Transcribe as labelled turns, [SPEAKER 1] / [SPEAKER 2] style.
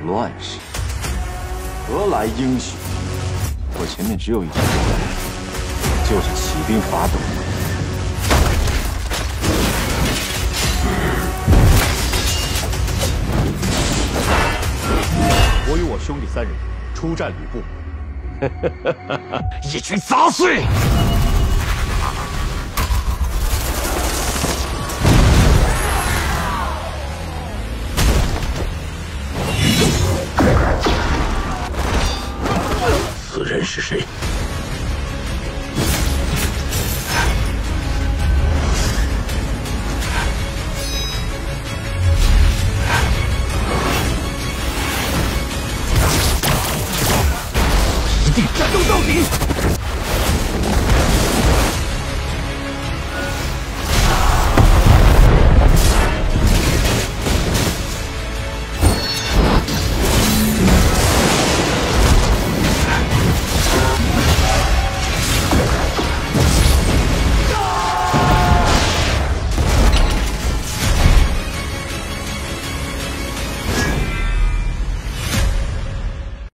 [SPEAKER 1] 乱世，何来英雄？我前面只有一条路，就是起兵伐董。
[SPEAKER 2] 我与我兄弟3人出战吕布，
[SPEAKER 1] 一群杂碎！